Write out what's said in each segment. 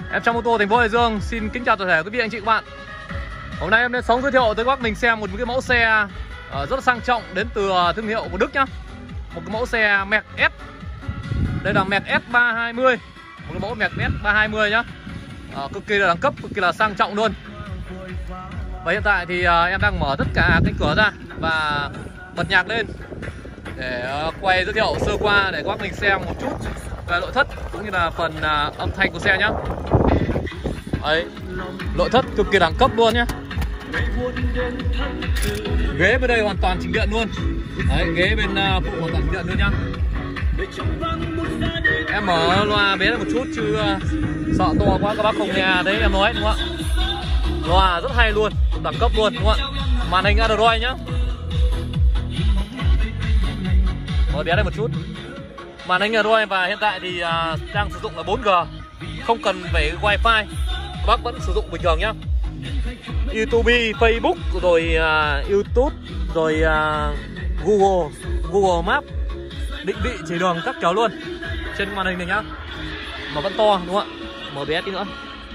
Em Trong Ô Tô thành phố Hải Dương xin kính chào toàn thể quý vị anh chị các bạn. Hôm nay em đến sống giới thiệu tới các bác mình xem một cái mẫu xe rất là sang trọng đến từ thương hiệu của Đức nhá. Một cái mẫu xe Merc S. Đây là Merc S320. Một cái mẫu Merc S320 nhá. Cực kỳ là đẳng cấp, cực kỳ là sang trọng luôn. Và hiện tại thì em đang mở tất cả cánh cửa ra và bật nhạc lên để quay giới thiệu sơ qua để các bác mình xem một chút về nội thất cũng như là phần âm thanh của xe nhá. Đấy, nội thất cực kỳ đẳng cấp luôn nhá. Ghế bên đây hoàn toàn chỉnh điện luôn. Đấy, ghế bên phụ hoàn toàn chỉnh điện luôn nhá. Em mở loa bé một chút chứ sợ to quá các bác không nghe đấy em nói đúng không ạ? Loa rất hay luôn, đẳng cấp luôn đúng không ạ? Màn hình Android nhá. Mở bé đây một chút. Màn hình Android và hiện tại thì đang sử dụng là 4G, không cần phải wifi, các bác vẫn sử dụng bình thường nhá. YouTube, Facebook rồi YouTube rồi Google Maps, định vị chỉ đường các kiểu luôn trên màn hình này nhá. Mà vẫn to đúng không ạ? Mở bé tí nữa.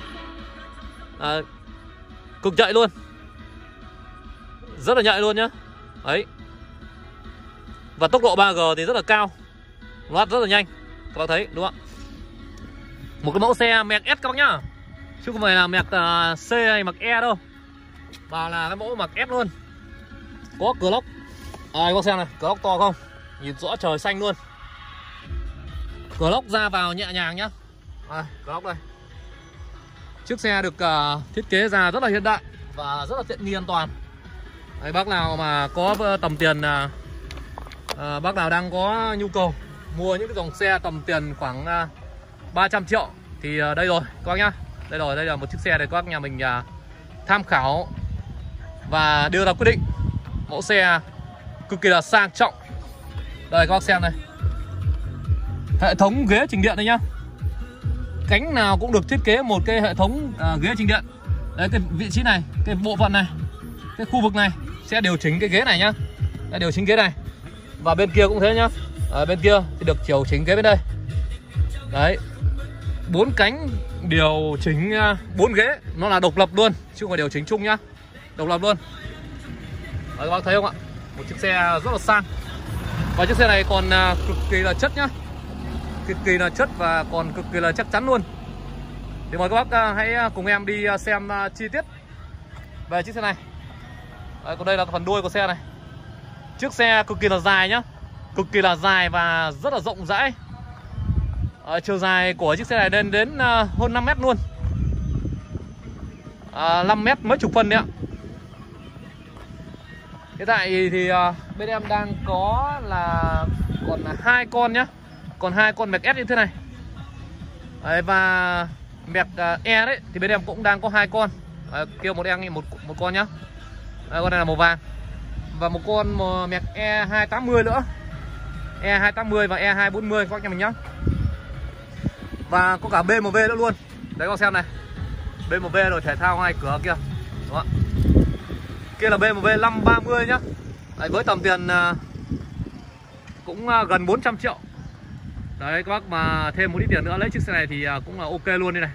Cực nhạy luôn, rất là nhạy luôn nhá. Đấy. Và tốc độ 3G thì rất là cao, loát rất là nhanh, các bác thấy đúng không ạ? Một cái mẫu xe Merc S các bác nhá, chứ không phải là Merc C hay Merc E đâu, mà là cái mẫu Merc S luôn. Có cửa lốc, các bác xem này, cửa lốc to không, nhìn rõ trời xanh luôn. Cửa lốc ra vào nhẹ nhàng nhá. Cửa lốc đây. Chiếc xe được thiết kế ra rất là hiện đại và rất là tiện nghi an toàn. Đấy, bác nào mà có tầm tiền, bác nào đang có nhu cầu mua những cái dòng xe tầm tiền khoảng 300 triệu thì đây rồi các bác nhá. Đây rồi, đây là một chiếc xe để các bác nhà mình tham khảo và đưa ra quyết định. Mẫu xe cực kỳ là sang trọng. Đây các bác xem này, hệ thống ghế chỉnh điện đây nhá. Cánh nào cũng được thiết kế một cái hệ thống ghế chỉnh điện. Đấy, cái vị trí này, cái bộ phận này, cái khu vực này sẽ điều chỉnh cái ghế này nhá. Sẽ điều chỉnh ghế này. Và bên kia cũng thế nhá. Bên kia thì được điều chỉnh ghế bên đây. Đấy, 4 cánh điều chỉnh 4 ghế, nó là độc lập luôn chứ không phải điều chỉnh chung nhá, độc lập luôn. Đấy, các bác thấy không ạ? Một chiếc xe rất là sang. Và chiếc xe này còn cực kỳ là chất nhá, cực kỳ là chất và còn cực kỳ là chắc chắn luôn. Thì mời các bác hãy cùng em đi xem chi tiết về chiếc xe này. Đấy, còn đây là phần đuôi của xe này. Chiếc xe cực kỳ là dài nhá, cực kỳ là dài và rất là rộng rãi. Chiều dài của chiếc xe này lên đến hơn 5 mét luôn, 5 mét mấy chục phân đấy ạ. Hiện tại thì bên em đang có là còn 2 con nhá, còn 2 con Merc S như thế này. Đấy, và Merc E đấy thì bên em cũng đang có 2 con. Kêu một em một con nhá. Đấy, con này là màu vàng. Và một con Merc E280 nữa, E280 và E240 các bác nhà mình nhá. Và có cả BMW nữa luôn. Đấy các bác xem này, BMW rồi thể thao 2 cửa kia. Đúng không? Kia là BMW 530 nhá. Đấy, với tầm tiền cũng gần 400 triệu. Đấy, các bác mà thêm một ít tiền nữa lấy chiếc xe này thì cũng là ok luôn đây này.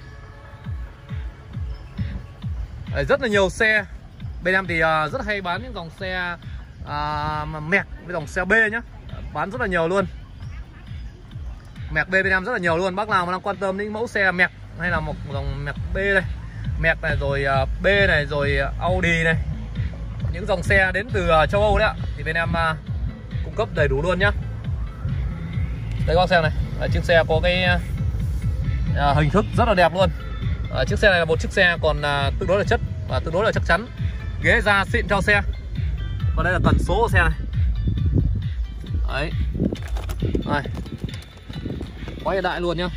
Đấy, rất là nhiều xe. Bên em thì rất hay bán những dòng xe Merc với dòng xe B nhá, bán rất là nhiều luôn. Merc B bên em rất là nhiều luôn. Bác nào mà đang quan tâm đến mẫu xe Merc hay là một dòng Merc B này, Merc này rồi B này rồi Audi này, những dòng xe đến từ châu Âu đấy ạ, thì bên em cung cấp đầy đủ luôn nhá. Đây con xe này, chiếc xe có cái hình thức rất là đẹp luôn. Chiếc xe này là một chiếc xe còn tương đối là chất và tương đối là chắc chắn. Ghế da xịn cho xe. Còn đây là cần số của xe này. Đấy. Đây. Quá hiện đại luôn nhá.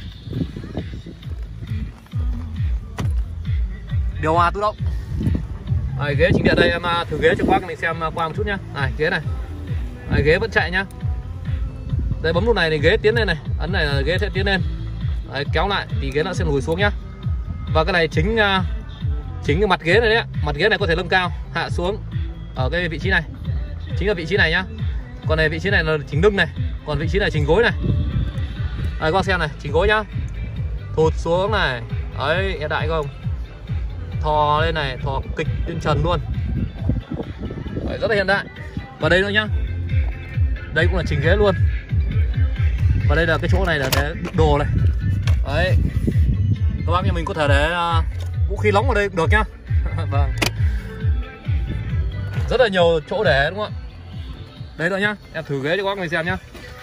Điều hòa tự động. Đấy, ghế chỉnh điện đây em thử ghế cho các bác mình xem qua một chút nhá. Này, ghế này. Đấy, ghế vẫn chạy nhá. Đây, bấm nút này thì ghế tiến lên này, ấn này là ghế sẽ tiến lên. Đấy, kéo lại thì ghế nó sẽ lùi xuống nhá. Và cái này chính cái mặt ghế này đấy, mặt ghế này có thể nâng cao, hạ xuống ở cái vị trí này. Chính là vị trí này nhá. Còn này vị trí này là chỉnh lưng này, còn vị trí này chỉnh gối này. Đây các bác xem này, chỉnh gối nhá. Thụt xuống này. Đấy, hiện đại không? Thò lên này, thò kịch lên trần luôn. Đấy, rất là hiện đại. Và đây nữa nhá, đây cũng là chỉnh ghế luôn. Và đây là cái chỗ này là để đựng đồ này. Đấy, các bác nhà mình có thể để vũ khí nóng ở đây cũng được nhá. Vâng, rất là nhiều chỗ để đúng không ạ? Đấy nữa nhá, em thử ghế cho các bác mình xem nhá.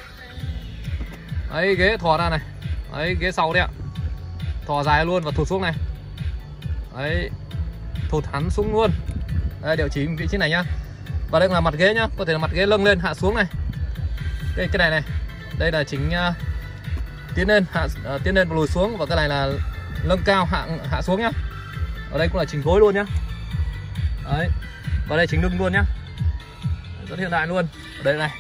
Đấy, ghế thò ra này. Đấy, ghế sau đấy ạ, thò dài luôn và thụt xuống này. Đấy, thụt hẳn xuống luôn. Đây, điều chỉnh vị trí này nhá. Và đây là mặt ghế nhá, có thể là mặt ghế nâng lên hạ xuống này. Cái này này, đây là chỉnh tiến lên tiến lên và lùi xuống, và cái này là nâng cao hạ xuống nhá. Ở đây cũng là chỉnh gối luôn nhá. Đấy, và đây chỉnh lưng luôn nhá, rất hiện đại luôn. Ở đây này.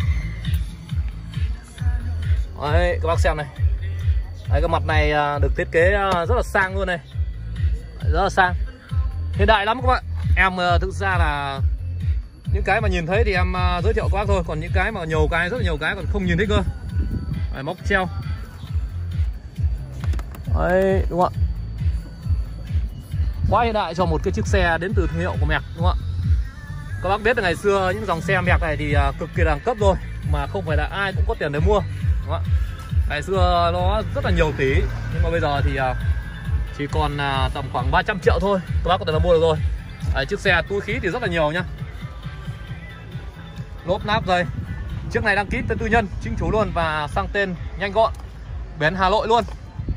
Đấy, các bác xem này. Đấy, cái mặt này được thiết kế rất là sang luôn này, rất là sang, hiện đại lắm các bạn. Em thực ra là những cái mà nhìn thấy thì em giới thiệu các bác thôi, còn những cái mà nhiều cái, rất là nhiều cái còn không nhìn thấy cơ. Đấy, móc treo. Đấy, đúng không ạ? Quá hiện đại cho một cái chiếc xe đến từ thương hiệu của Merc, đúng không ạ? Các bác biết là ngày xưa những dòng xe Merc này thì cực kỳ đẳng cấp rồi, mà không phải là ai cũng có tiền để mua, đúng không ạ? Ngày xưa nó rất là nhiều tỷ, nhưng mà bây giờ thì chỉ còn tầm khoảng 300 triệu thôi, các bác có thể là mua được rồi. Đấy, chiếc xe túi khí thì rất là nhiều nhá. Lốp náp dây. Chiếc này đăng ký tên tư nhân chính chủ luôn và sang tên nhanh gọn, bến Hà Nội luôn.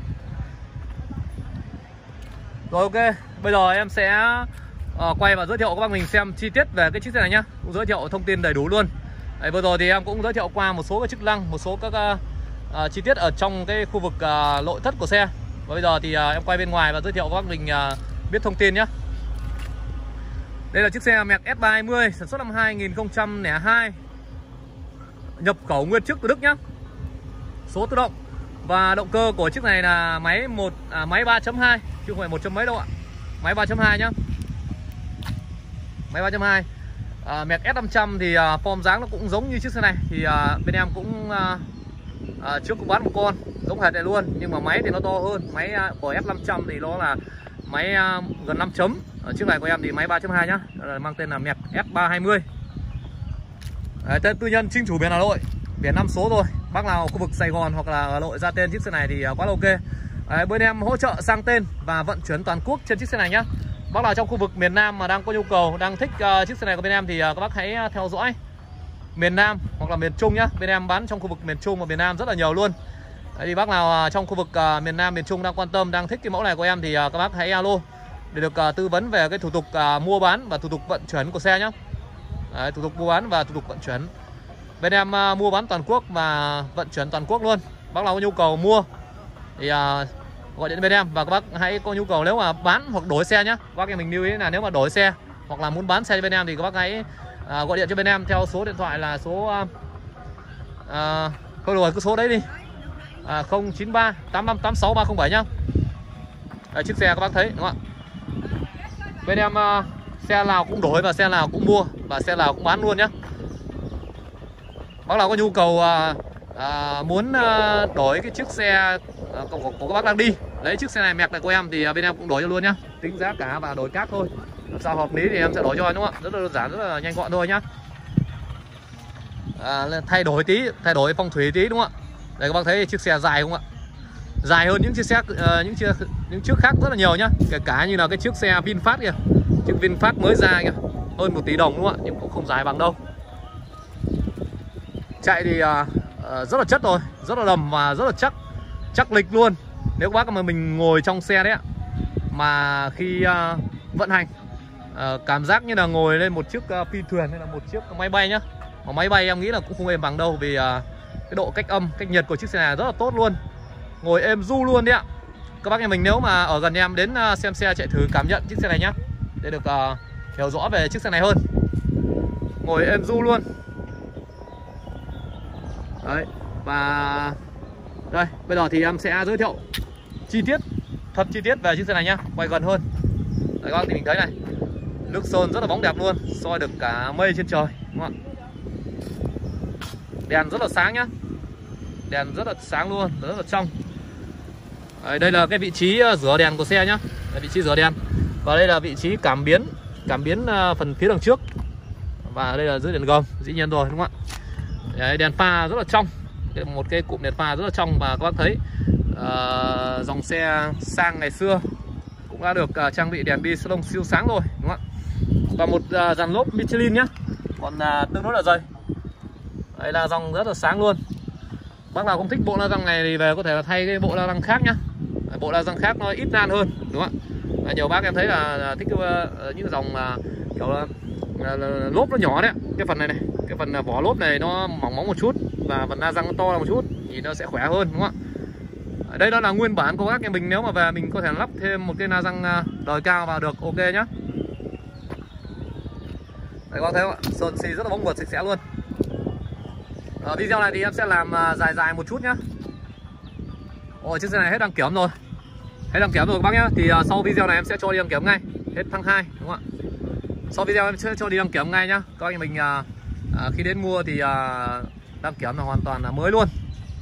Rồi, ok, bây giờ em sẽ quay và giới thiệu các bác mình xem chi tiết về cái chiếc xe này nhá, cũng giới thiệu thông tin đầy đủ luôn. Đấy, vừa rồi thì em cũng giới thiệu qua một số cái chức năng, một số các chi tiết ở trong cái khu vực nội thất của xe. Và bây giờ thì em quay bên ngoài và giới thiệu các bác mình biết thông tin nhé. Đây là chiếc xe Merc S320 sản xuất năm 2002, nhập khẩu nguyên chiếc từ Đức nhá, số tự động. Và động cơ của chiếc này là máy 3.2 chứ không phải 1 mấy đâu ạ, máy 3.2 nhá, máy 3.2. Merc S500 thì form dáng nó cũng giống như chiếc xe này, thì bên em cũng trước cũng bán một con giống hệt này luôn, nhưng mà máy thì nó to hơn. Máy của S500 thì nó là máy gần 5 chấm. Ở chiếc này của em thì máy 3.2 nhá, mang tên là Merc S320. Tên tư nhân chính chủ biển Hà Nội, biển 5 số rồi. Bác nào khu vực Sài Gòn hoặc là Hà Nội ra tên chiếc xe này thì quá là ok. Bên em hỗ trợ sang tên và vận chuyển toàn quốc trên chiếc xe này nhá. Bác nào trong khu vực miền Nam mà đang có nhu cầu, đang thích chiếc xe này của bên em thì các bác hãy theo dõi miền Nam hoặc là miền Trung nhá. Bên em bán trong khu vực miền Trung và miền Nam rất là nhiều luôn. Thì bác nào trong khu vực miền Nam, miền Trung đang quan tâm, đang thích cái mẫu này của em thì các bác hãy alo để được tư vấn về cái thủ tục mua bán và thủ tục vận chuyển của xe nhá. Đấy, thủ tục mua bán và thủ tục vận chuyển. Bên em mua bán toàn quốc và vận chuyển toàn quốc luôn. Bác nào có nhu cầu mua thì gọi điện bên em, và các bác hãy có nhu cầu nếu mà bán hoặc đổi xe nhá. Bác em mình lưu ý là nếu mà đổi xe hoặc là muốn bán xe cho bên em thì các bác hãy gọi điện cho bên em theo số điện thoại là số thôi rồi, cứ số đấy đi, 093 8586 307 nhá. Đấy, chiếc xe các bác thấy đúng không ạ? Bên em xe nào cũng đổi và xe nào cũng mua và xe nào cũng bán luôn nhá. Bác nào có nhu cầu muốn đổi cái chiếc xe của các bác đang đi, lấy chiếc xe này Merc này của em thì bên em cũng đổi cho luôn nhá. Tính giá cả và đổi cát thôi, làm sao hợp lý thì em sẽ đổi cho anh, đúng không ạ? Rất là đơn giản, rất là nhanh gọn thôi nhá. Thay đổi tí, thay đổi phong thủy tí, đúng không ạ? Đây các bác thấy chiếc xe dài không ạ? Dài hơn những chiếc xe những chiếc khác rất là nhiều nhá. Kể cả như là cái chiếc xe VinFast kìa, chiếc VinFast mới ra kìa, hơn 1 tỷ đồng đúng không ạ? Nhưng cũng không dài bằng đâu. Chạy thì rất là chất rồi, rất là đầm và rất là chắc lịch luôn. Nếu các bác mà mình ngồi trong xe đấy ạ, mà khi vận hành cảm giác như là ngồi lên một chiếc phi thuyền hay là một chiếc máy bay nhá. Mà máy bay em nghĩ là cũng không êm bằng đâu, vì cái độ cách âm, cách nhiệt của chiếc xe này rất là tốt luôn. Ngồi êm du luôn đấy ạ. Các bác nhà mình nếu mà ở gần em đến xem xe chạy thử cảm nhận chiếc xe này nhá, để được hiểu rõ về chiếc xe này hơn. Ngồi êm du luôn. Đấy, và đây, bây giờ thì em sẽ giới thiệu thật chi tiết về chiếc xe này nhá, quay gần hơn. Đấy, các bác thì mình thấy này, nước sơn rất là bóng đẹp luôn, soi được cả mây trên trời, đúng không ạ? Đèn rất là sáng nhá, đèn rất là sáng luôn, rất là trong. Đấy, đây là cái vị trí rửa đèn của xe nhá. Đây, vị trí rửa đèn. Và đây là vị trí cảm biến phần phía đằng trước. Và đây là dưới đèn gầm, dĩ nhiên rồi đúng không ạ? Đấy, đèn pha rất là trong. Một cái cụm đèn pha rất là trong, và các bác thấy dòng xe sang ngày xưa cũng đã được trang bị đèn bi salon siêu sáng rồi đúng không ạ? Và một dàn lốp Michelin nhá, còn tương đối là dày. Đây là dòng rất là sáng luôn. Bác nào không thích bộ la răng này thì về có thể là thay cái bộ la răng khác nhá. Bộ la răng khác nó ít nan hơn đúng không ạ? Nhiều bác em thấy là thích những dòng kiểu là lốp nó nhỏ đấy, cái phần này cái phần vỏ lốp này nó mỏng một chút và phần la răng nó to ra một chút thì nó sẽ khỏe hơn đúng không ạ? Đây đó là nguyên bản của các em mình, nếu mà về mình có thể lắp thêm một cái la răng đời cao vào được, ok nhá. Đấy, có thấy không ạ? Sơn xi rất là bóng mượt sạch sẽ luôn. Video này thì em sẽ làm dài một chút nhá. Ôi, chiếc xe này hết đăng kiểm rồi. Hết đăng kiểm rồi các bác nhá. Thì sau video này em sẽ cho đi đăng kiểm ngay. Hết tháng 2 đúng không ạ? Sau video em sẽ cho đi đăng kiểm ngay nhá. Các anh mình khi đến mua thì đăng kiểm là hoàn toàn là mới luôn.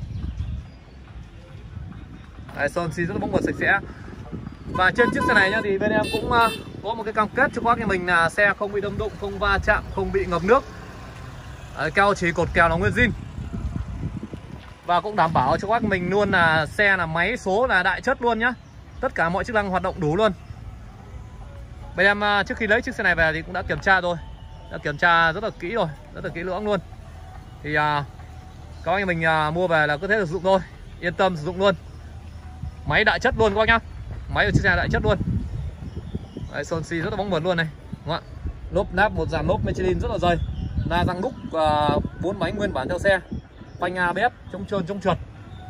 Đấy, sơn xi rất là bóng mượt sạch sẽ. Và trên chiếc xe này nhá thì bên em cũng có một cái cam kết cho các anh mình là xe không bị đâm đụng, không va chạm, không bị ngập nước. Keo chỉ cột kèo là nguyên zin. Và cũng đảm bảo cho các mình luôn là xe là máy số là đại chất luôn nhá. Tất cả mọi chức năng hoạt động đủ luôn. Bên em trước khi lấy chiếc xe này về thì cũng đã kiểm tra rồi. Đã kiểm tra rất là kỹ rồi, rất là kỹ lưỡng luôn. Thì các anh mình mua về là cứ thế sử dụng thôi. Yên tâm sử dụng luôn. Máy đại chất luôn các bác nhá. Máy ở chiếc xe đại chất luôn. Đấy, sơn xi rất là bóng mượt luôn này, đúng không ạ? Lốp nắp một dàn lốp Michelin rất là dày. La răng đúc 4 bánh nguyên bản theo xe. Phanh ABS chống trơn chống trượt.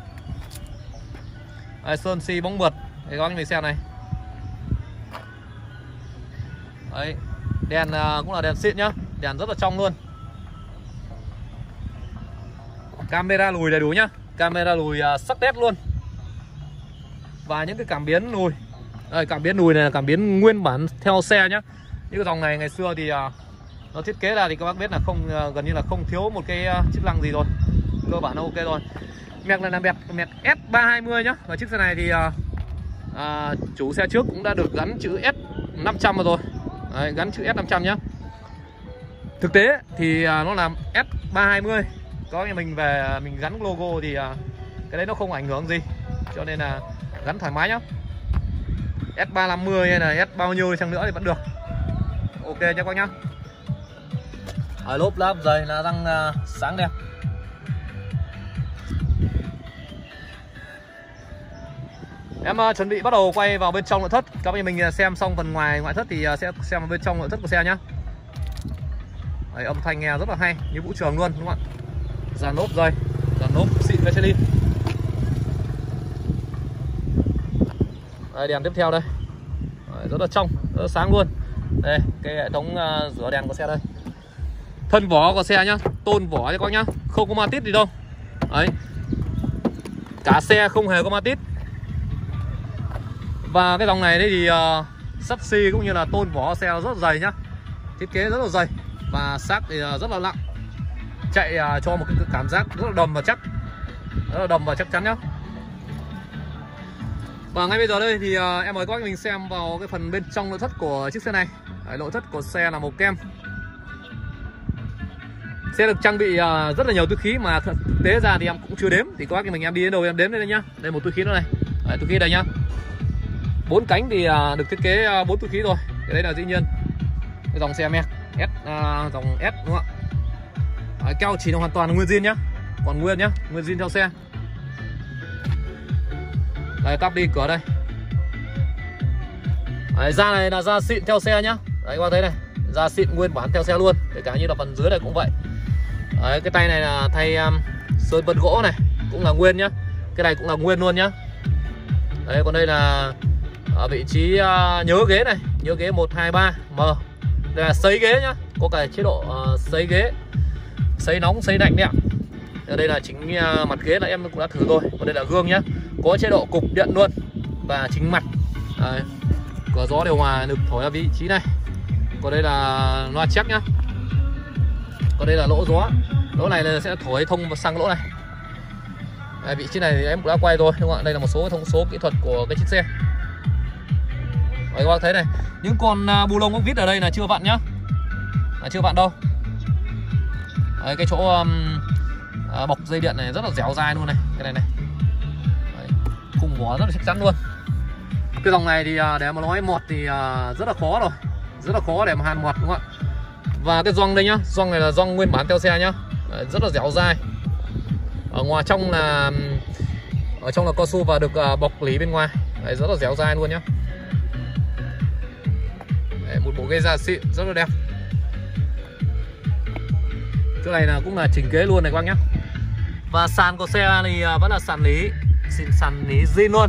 Đấy, sơn xi bóng mượt. Để các anh mình xem này. Đấy, đèn cũng là đèn xịn nhá, đèn rất là trong luôn. Camera lùi đầy đủ nhá, camera lùi sắc nét luôn. Và những cái cảm biến lùi. Đây, cảm biến lùi này là cảm biến nguyên bản theo xe nhá. Những cái dòng này ngày xưa thì nó thiết kế ra thì các bác biết là không, gần như là không thiếu một cái chức năng gì rồi, cơ bản nó ok rồi. Mẹc này là mẹc S320 nhá. Và chiếc xe này thì chủ xe trước cũng đã được gắn chữ S500 rồi. Đấy, gắn chữ S500 nhá. Thực tế thì nó là S320. Có mình về mình gắn logo thì cái đấy nó không ảnh hưởng gì, cho nên là gắn thoải mái nhá. S350 hay là S bao nhiêu đi chăng nữa thì vẫn được, ok nha các bác nhá. Lốp láp dày là răng sáng đẹp. Em chuẩn bị bắt đầu quay vào bên trong nội thất. Các bạn mình xem xong phần ngoại thất thì sẽ xem vào bên trong nội thất của xe nhá. Đấy, âm thanh nghe rất là hay như vũ trường luôn đúng không ạ? Dàn lốp dày, dàn lốp xịn Michelin. Đây, đèn tiếp theo đây. Đấy, rất là trong, rất là sáng luôn. Đây, cái hệ thống rửa đèn của xe đây. Thân vỏ của xe nhá, tôn vỏ cho các nhá, không có ma tít gì đâu. Đấy, cả xe không hề có ma tít. Và cái dòng này thì sắt xi cũng như là tôn vỏ xe rất là dày nhá, thiết kế rất là dày và xác thì rất là nặng, chạy cho một cái cảm giác rất là đầm và chắc, rất là đầm và chắc chắn nhá. Và ngay bây giờ đây thì em mời các mình xem vào cái phần bên trong nội thất của chiếc xe này. Đấy, nội thất của xe là màu kem. Xe được trang bị rất là nhiều túi khí mà thực tế ra thì em cũng chưa đếm. Thì các bác mình em đi đến đâu em đếm đây nhá. Đây một túi khí nữa này. Đấy, túi khí đây nhá. 4 cánh thì được thiết kế 4 túi khí rồi. Cái đấy là dĩ nhiên. Cái dòng xe Merc dòng S đúng không ạ? Keo chỉ là hoàn toàn là nguyên zin nhá. Còn nguyên nhá, nguyên zin theo xe. Đây, cắp đi cửa đây. Đấy, da này là da xịn theo xe nhá. Đấy các bạn thấy này, da xịn nguyên bản theo xe luôn. Kể cả như là phần dưới này cũng vậy. Đấy, cái tay này là thay sơn vân gỗ này, cũng là nguyên nhá. Cái này cũng là nguyên luôn nhá. Đấy, còn đây là ở vị trí nhớ ghế này, nhớ ghế 123M. Đây là sấy ghế nhá, có cả chế độ sấy ghế, sấy nóng, sấy lạnh đấy ạ. Đây là chính mặt ghế là em cũng đã thử rồi. Còn đây là gương nhá, có chế độ cục điện luôn và chính mặt. Đấy, cửa gió điều hòa được thổi ở vị trí này. Còn đây là loa check nhá. Còn đây là lỗ gió, lỗ này là sẽ thổi thông sang lỗ này. Vị trí này thì em cũng đã quay rồi đúng không ạ? Đây là một số thông số kỹ thuật của cái chiếc xe. Đấy, các bác thấy này, những con bu lông ốc vít ở đây là chưa vặn nhá, chưa vặn đâu. Đấy, cái chỗ bọc dây điện này rất là dẻo dai luôn này, cái này này. Đấy, khung vỏ rất là chắc chắn luôn. Cái dòng này thì để mà nói mọt thì rất là khó rồi, rất là khó để mà hàn mọt đúng không ạ? Và cái gioăng đây nhá, gioăng này là gioăng nguyên bản theo xe nhá. Đấy, rất là dẻo dai. Ở ngoài trong là cao su và được bọc lý bên ngoài. Đấy, rất là dẻo dai luôn nhá. Đấy, một bộ ghế da xịn rất là đẹp. Chỗ này là cũng là chỉnh kế luôn này các bác nhá. Và sàn của xe thì vẫn là sàn lý zin luôn.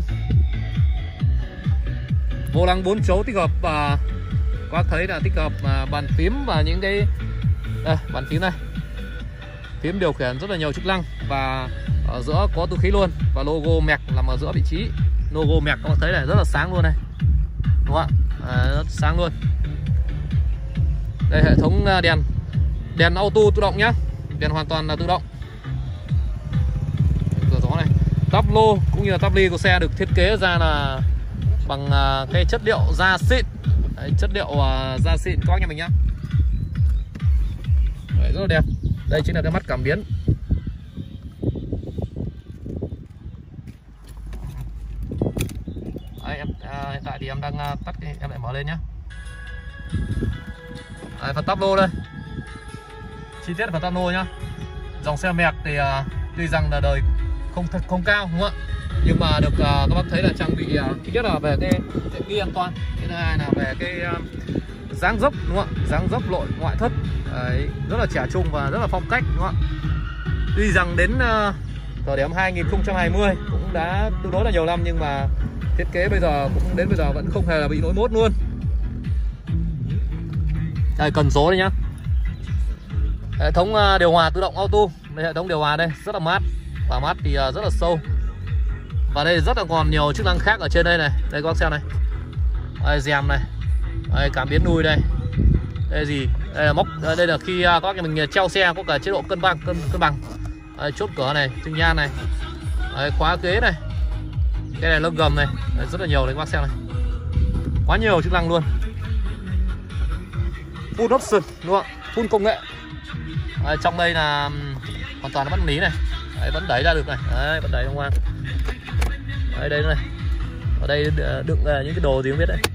Vô lăng 4 chấu tích hợp và các bác thấy là tích hợp bàn phím và những cái đây, bàn phím này, phím điều khiển rất là nhiều chức năng và ở giữa có túi khí luôn và logo mẹc nằm ở giữa vị trí. Logo mẹc các bác thấy này rất là sáng luôn này, đúng không ạ? Rất sáng luôn. Đây hệ thống đèn auto tự động nhá, đèn hoàn toàn là tự động. Cửa gió này, tắp lô cũng như là tắp ly của xe được thiết kế ra là bằng cái chất liệu da xịn. Đấy, chất liệu da xịn các bác nhà mình nhá. Đấy, rất là đẹp. Đây chính là cái mắt cảm biến. Đấy, hiện tại thì em đang tắt cái, em lại mở lên nhá. Đấy, phần tắp lô đây, chi tiết phần tắp lô nhá. Dòng xe mẹc thì tuy rằng là đời không cao đúng không ạ, nhưng mà được các bác thấy là trang bị thứ nhất là về cái tiện nghi an toàn, thứ hai là về cái dáng dấp đúng không ạ, dáng dấp lội ngoại thất. Đấy, rất là trẻ trung và rất là phong cách đúng không ạ. Tuy rằng đến thời điểm 2020 cũng đã tương đối là nhiều năm, nhưng mà thiết kế bây giờ cũng đến bây giờ vẫn không hề là bị lỗi mốt luôn. Đây, cần số đây nhá. Hệ thống điều hòa tự động auto. Đây, hệ thống điều hòa đây rất là mát, và mát thì rất là sâu. Và đây rất là còn nhiều chức năng khác ở trên đây này. Đây các bác xem này. Đây rèm này. Đây cảm biến đuôi đây. Đây gì? Đây là móc. Đây là khi các bác nhà mình treo xe có cả chế độ cân bằng. Đây, chốt cửa này, tinh nhan này. Đây, khóa ghế này. Cái này lông gầm này. Đây, rất là nhiều đấy các bác xem này. Quá nhiều chức năng luôn. Full option đúng không ạ? Full công nghệ. Đấy, trong đây là hoàn toàn là bắt lý này. Đấy, vẫn đẩy ra được này. Đấy, vẫn đẩy không ngoan. Đấy, đây này. Ở đây đựng những cái đồ gì không biết đấy.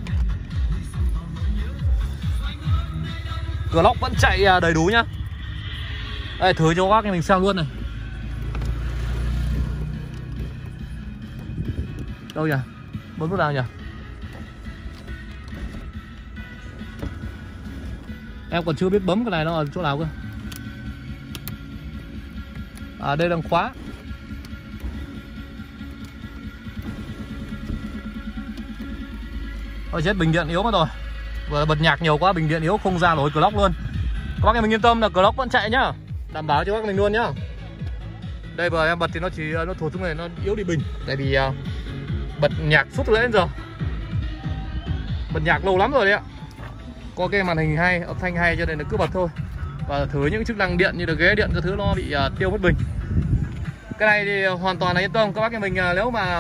Cửa lóc vẫn chạy đầy đủ nhá. Đây, thử cho các bác mình xem luôn này. Đâu nhỉ? Bấm nút nào nhỉ? Em còn chưa biết bấm cái này nó ở chỗ nào cơ. À, đây đang khóa. Ôi chết, bình điện yếu mất rồi. Vừa bật nhạc nhiều quá, bình điện yếu không ra nổi clock luôn. Các bác em mình yên tâm là clock vẫn chạy nhá. Đảm bảo cho các mình luôn nhá. Đây vừa em bật thì nó chỉ nó thổi xuống này, nó yếu đi bình. Tại vì bật nhạc suốt từ nãy đến giờ. Bật nhạc lâu lắm rồi đấy ạ. Có cái màn hình hay, âm thanh hay cho nên là cứ bật thôi. Và thử những chức năng điện như là ghế điện các thứ nó bị tiêu mất bình. Cái này thì hoàn toàn là yên tâm các bác em mình, nếu mà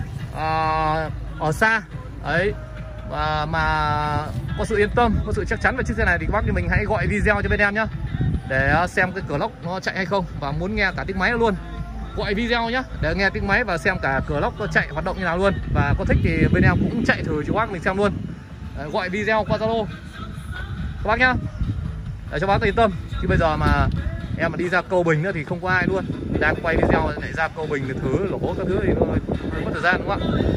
ở xa ấy mà có sự yên tâm, có sự chắc chắn về chiếc xe này thì các bác thì mình hãy gọi video cho bên em nhá, để xem cái cửa lốc nó chạy hay không, và muốn nghe cả tiếng máy luôn gọi video nhá, để nghe tiếng máy và xem cả cửa lốc nó chạy hoạt động như nào luôn. Và có thích thì bên em cũng chạy thử cho bác mình xem luôn. Đấy, gọi video qua Zalo các bác nhá, để cho bác yên tâm. Chứ bây giờ mà em mà đi ra Cầu Bình nữa thì không có ai luôn, đang quay video lại ra Cầu Bình thì thử lỗ các thứ thì nó mất thời gian đúng không ạ.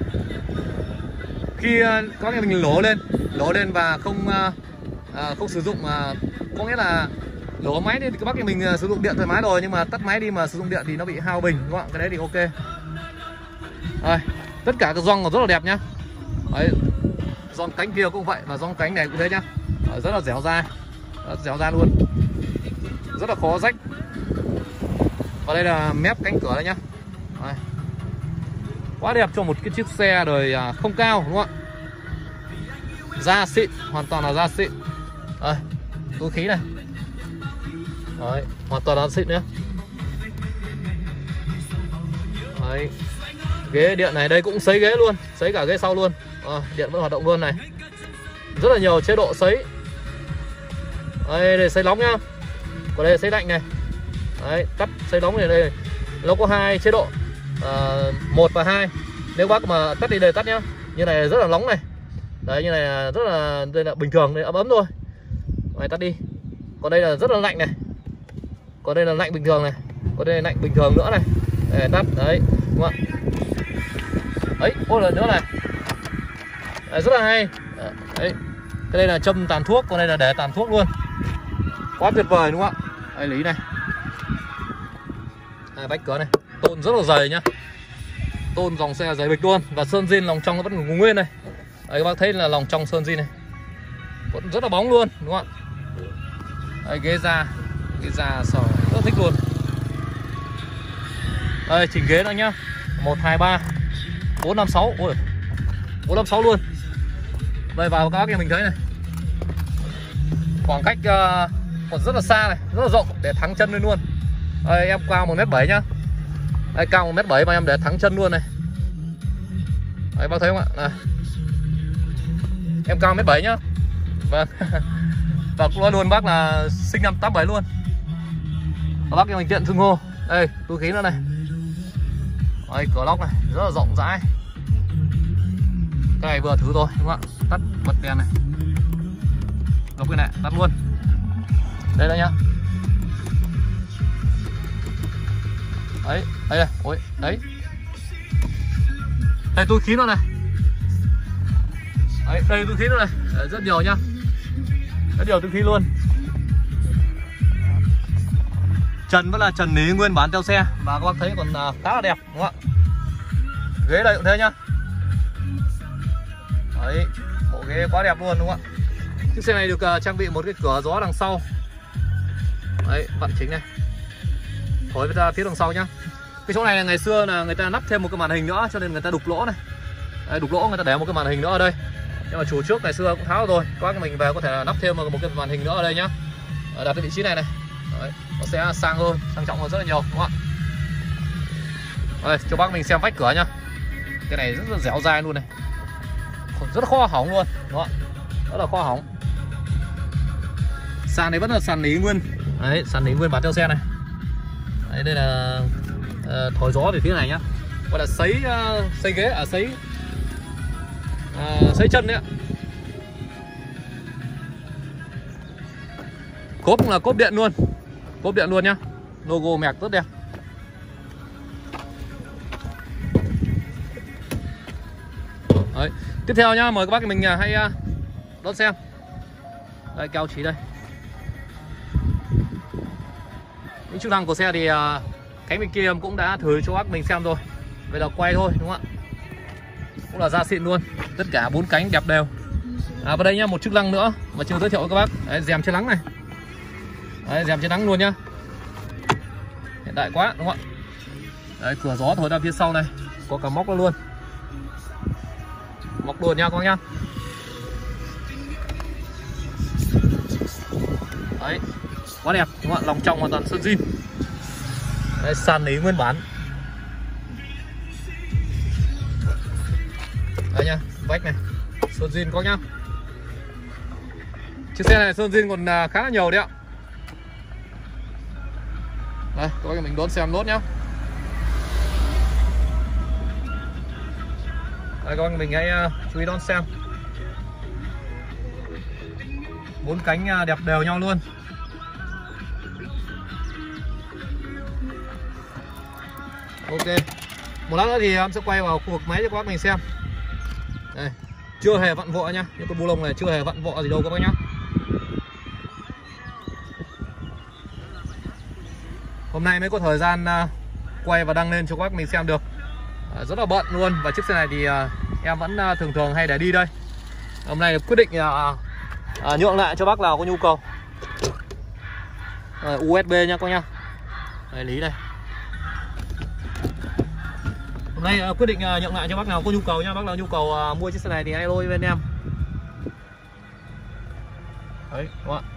Khi có cái mình lỗ lên và không sử dụng, có nghĩa là lỗ máy đi thì các bác mình sử dụng điện thoải mái rồi, nhưng mà tắt máy đi mà sử dụng điện thì nó bị hao bình đúng không ạ. Cái đấy thì ok. Rồi, tất cả các gioăng rất là đẹp nhá. Đấy, gioăng cánh kia cũng vậy, và gioăng cánh này cũng thế nhá. Rất là dẻo dai luôn, rất là khó rách. Và đây là mép cánh cửa đây nhá. Đây. Quá đẹp cho một cái chiếc xe đời không cao đúng không ạ. Da xịn, hoàn toàn là da xịn. Đây, túi khí này. Đấy, hoàn toàn là xịn nhá. Đấy. Ghế điện này đây cũng sấy ghế luôn, sấy cả ghế sau luôn. Điện vẫn hoạt động luôn này. Rất là nhiều chế độ sấy. Đây, để sấy nóng nhá. Còn đây là sấy lạnh này. Đấy, tắt sấy nóng này đây. Nó có 2 chế độ, 1 và 2. Nếu bác mà tắt đi đây tắt nhá. Như này rất là nóng này. Đấy, như này rất là, đây là bình thường, đây ấm ấm thôi. Này tắt đi. Còn đây là rất là lạnh này. Còn đây là lạnh bình thường này. Còn đây là lạnh bình thường nữa này. Đây, tắt đấy, đúng không ạ? Đấy, một lần nữa này. Đấy, rất là hay. Đấy. Cái đây là châm tàn thuốc, còn đây là để tàn thuốc luôn. Quá tuyệt vời đúng không ạ? Đây lý này. Đây, vách cửa này, tôn rất là dày nhá. Tôn dòng xe dày bịch luôn. Và sơn zin lòng trong nó vẫn còn nguyên này. Đấy, các bác thấy là lòng trong sơn zin này vẫn rất là bóng luôn đúng không ạ? Đây, ghế da sờ rất thích luôn. Đây, chỉnh ghế nữa nhá. 1, 2, 3 4, 5, 6. Ôi, 4, 5, 6 luôn. Đây, vào các bác em mình thấy này, khoảng cách còn rất là xa này, rất là rộng để thắng chân lên luôn. Đây, em cao 1m7 nhá. Đây, cao 1m7 mà em để thắng chân luôn này. Đấy, bác thấy không ạ? Này. Em cao 1m7 nhá. Vâng. Và cũng nói luôn bác là sinh năm 87 luôn. Và bác em mình tiện xưng hô. Đây, túi khí nữa này. Đây, cửa lóc này, rất là rộng rãi. Cái này vừa thử thôi đúng không ạ? Tắt bật đèn này. Lốc cái này, tắt luôn. Đây đây nhá. Đấy, đây này, ôi, đấy. Đây túi khí nữa này. Đấy, đây túi khí nữa này. Đấy, rất nhiều nhá. Rất nhiều túi khí luôn. Trần vẫn là trần lý nguyên bản theo xe. Và các bác thấy còn khá là đẹp đúng không ạ? Ghế đây cũng thế nhá. Đấy, bộ ghế quá đẹp luôn đúng không ạ? Chiếc xe này được trang bị một cái cửa gió đằng sau. Đấy, vặn chính này. Thổi ra phía đằng sau nhá. Cái chỗ này là ngày xưa là người ta lắp thêm một cái màn hình nữa, cho nên người ta đục lỗ này. Đấy, đục lỗ người ta để một cái màn hình nữa ở đây. Nhưng mà chủ trước ngày xưa cũng tháo rồi. Các mình về có thể là lắp thêm một cái màn hình nữa ở đây nhá. Đặt cái vị trí này này. Đấy, nó sẽ sang hơn, sang trọng hơn rất là nhiều đúng không ạ? Đây, cho bác mình xem vách cửa nhá. Cái này rất là dẻo dai luôn này. Rất là khó hỏng luôn đúng không ạ? Rất là khó hỏng. Sàn này vẫn là sàn lý nguyên. Đấy, sàn lý nguyên bản theo xe này. Đấy, đây là thổi gió từ phía này nhá. Gọi là sấy ghế, sấy chân đấy ạ. Cốp là cốp điện luôn. Cốp điện luôn nhá. Logo mẹc rất đẹp. Đấy. Tiếp theo nhá, mời các bác mình hãy đón xem. Đây, keo chỉ đây. Những chức năng của xe thì cánh bên kia em cũng đã thử cho bác mình xem rồi. Bây giờ quay thôi đúng không ạ? Cũng là da xịn luôn. Tất cả 4 cánh đẹp đều. Vào đây nhá, một chức năng nữa mà chưa giới thiệu với các bác. Đấy, rèm che nắng này. Đấy, rèm che nắng luôn nhá. Hiện đại quá đúng không ạ? Đấy, cửa gió thổi ra phía sau này. Có cả móc luôn. Móc luôn nha các bác nhá. Đấy, quá đẹp đúng không ạ? Lòng trong hoàn toàn sơn zin. Đấy, sàn lý nguyên bản. Đây nhá, vách này sơn zin có nhá. Chiếc xe này sơn zin còn khá là nhiều đấy ạ. Đây, các bác mình đón xem nốt nhá. Đây, các bác mình hãy chú ý đón xem. 4 cánh đẹp đều nhau luôn. Ok. Một lát nữa thì em sẽ quay vào khu vực máy cho các bác mình xem. Đây, chưa hề vặn vọ nhá. Những cái bu lông này chưa hề vặn vọ gì đâu các bác nhá. Hôm nay mới có thời gian quay và đăng lên cho các bác mình xem được. Rất là bận luôn. Và chiếc xe này thì em vẫn thường hay để đi đây. Hôm nay quyết định nhượng lại cho bác nào có nhu cầu. USB nha các nhá. Đây, lý đây. Hôm nay quyết định nhượng lại cho bác nào có nhu cầu nhá. Bác nào nhu cầu mua chiếc xe này thì hãy alo bên em. Đấy, đúng không ạ?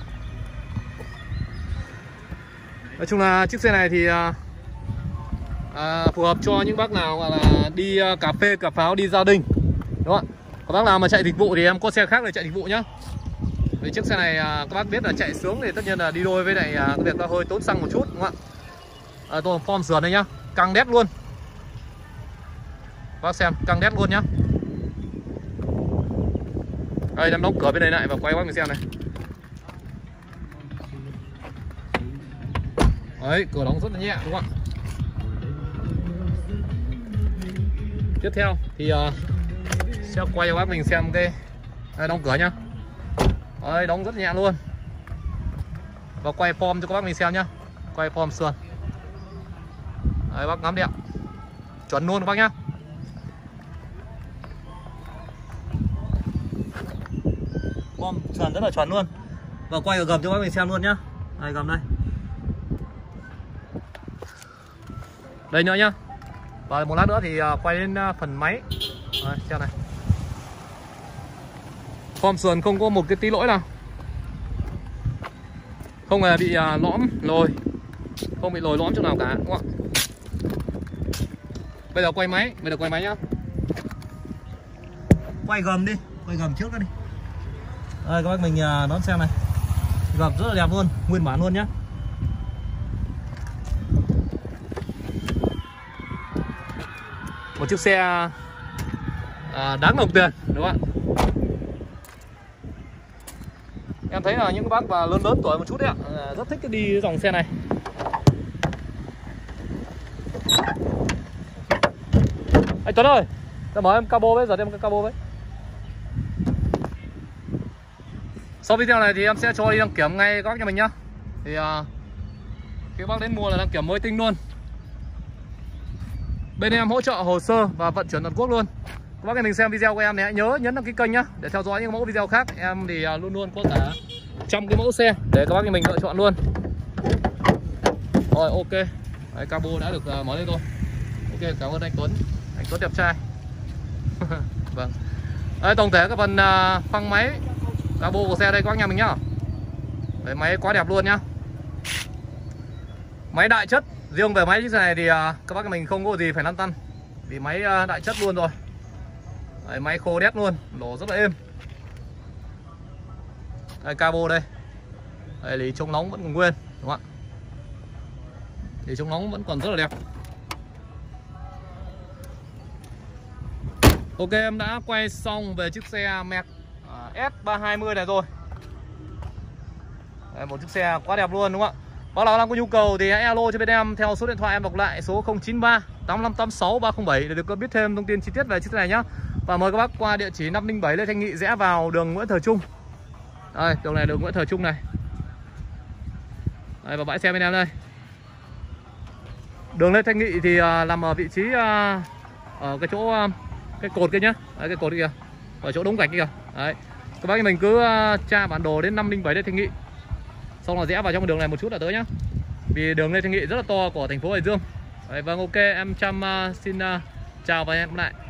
Nói chung là chiếc xe này thì phù hợp cho những bác nào gọi là đi cà phê cà pháo, đi gia đình, đúng không ạ? Các bác nào mà chạy dịch vụ thì em có xe khác để chạy dịch vụ nhá. Vì chiếc xe này các bác biết là chạy sướng thì tất nhiên là đi đôi với lại cái việc là hơi tốn xăng một chút, đúng không ạ? Tôi form sườn đây nhá, căng đét luôn. Các bác xem, căng đét luôn nhá. Đây, em đóng cửa bên đây lại và quay qua mình xem này. Đấy, cửa đóng rất là nhẹ, đúng không ạ? Tiếp theo thì sẽ quay cho bác mình xem cái đóng cửa nhá. Đấy, đóng rất nhẹ luôn. Và quay form cho các bác mình xem nhá. Quay form sườn. Đấy, bác ngắm đẹp. Chuẩn luôn các bác nhá. Form sườn rất là chuẩn luôn. Và quay ở gầm cho bác mình xem luôn nhá. Đây, gầm đây. Đây nữa nhá. Và một lát nữa thì quay lên phần máy. Đấy, xem này. Form sườn không có một cái tí lỗi nào. Không hề bị lõm, lồi. Không bị lồi lõm chỗ nào cả, đúng không ạ? Bây giờ quay máy, nhá. Quay gầm đi, quay gầm trước đó đi. Đây, các bác mình đón xem này. Gầm rất là đẹp luôn, nguyên bản luôn nhá. Một chiếc xe đáng đồng tiền, đúng không ạ? Em thấy là những bác lớn tuổi một chút đấy ạ, rất thích đi cái dòng xe này. Anh Tuấn ơi, ta mở em cabo với, giờ em cái cabo với. Sau video này thì em sẽ cho đi đăng kiểm ngay các bác nhà mình nhá. Thì khi bác đến mua là đăng kiểm mới tinh luôn. Bên em hỗ trợ hồ sơ và vận chuyển toàn quốc luôn. Các bác nhà mình xem video của em thì hãy nhớ nhấn đăng ký kênh nhá, để theo dõi những mẫu video khác. Em thì luôn luôn có cả trăm cái mẫu xe để các bác nhà mình lựa chọn luôn. Rồi, ok. Đấy, cabo đã được mở lên rồi. Ok, cảm ơn anh Tuấn đẹp trai. Vâng. Đây, tổng thể cái phần phăng máy cabo của xe đây các bác nhà mình nhá. Đấy, máy quá đẹp luôn nhá. Máy đại chất. Riêng về máy chiếc xe này thì các bác nhà mình không có gì phải lăn tăn, vì máy đại chất luôn rồi. Đấy, máy khô đét luôn, nổ rất là êm. Đây, cabo đây. Đây, lì chống nóng vẫn còn nguyên, đúng không ạ? Lì chống nóng vẫn còn rất là đẹp. Ok, em đã quay xong về chiếc xe Merc S320 này rồi. Đây, một chiếc xe quá đẹp luôn, đúng không ạ? Bác nào đang có nhu cầu thì hãy alo cho bên em theo số điện thoại em đọc lại, số 093 8586 307 để được biết thêm thông tin chi tiết về chiếc xe này nhá. Và mời các bác qua địa chỉ 507 Lê Thanh Nghị, rẽ vào đường Nguyễn Thời Trung. Đây, đường này đường Nguyễn Thời Trung này. Đây, và bãi xe bên em đây. Đường Lê Thanh Nghị thì nằm ở vị trí ở cái chỗ cái cột kia nhá. Đấy, cái cột kia. Ở chỗ đống gạch kia. Đấy. Các bác mình cứ tra bản đồ đến 507 Lê Thanh Nghị. Xong là rẽ vào trong cái đường này một chút là tới nhá. Vì đường Lê Thanh Nghị rất là to của thành phố Hải Dương. Đấy, vâng, ok, em Trâm xin chào và hẹn gặp lại.